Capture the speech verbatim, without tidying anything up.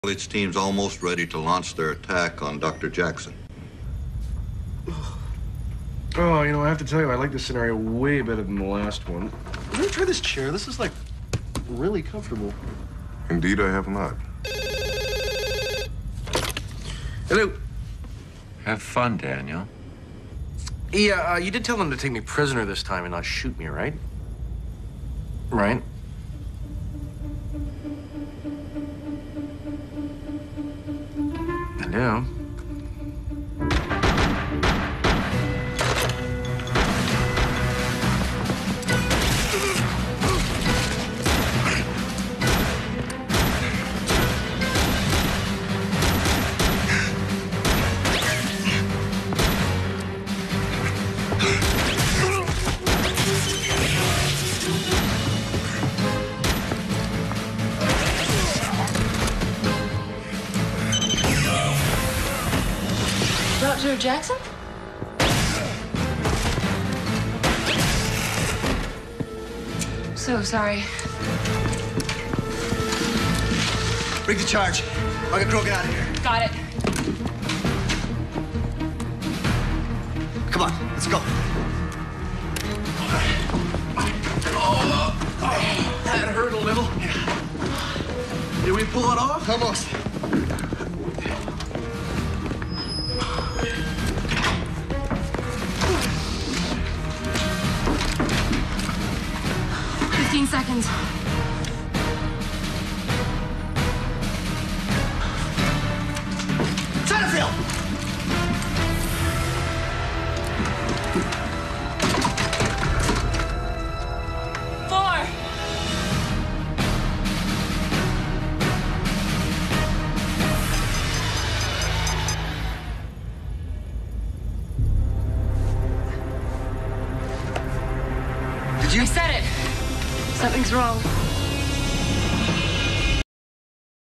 Its team's almost ready to launch their attack on Doctor Jackson. Oh, you know, I have to tell you, I like this scenario way better than the last one. You ever try this chair? This is, like, really comfortable. Indeed, I have not. Hello. Have fun, Daniel. Yeah, uh, you did tell them to take me prisoner this time and not shoot me, right? Right? I do. Doctor Jackson? So sorry. Bring the charge. I can throw it out of here. Got it. Come on, let's go. Oh, oh, that hurt a little. Did we pull it off? Almost. Fifteen seconds. Satterfield! Four. Did you? I said it. Something's wrong.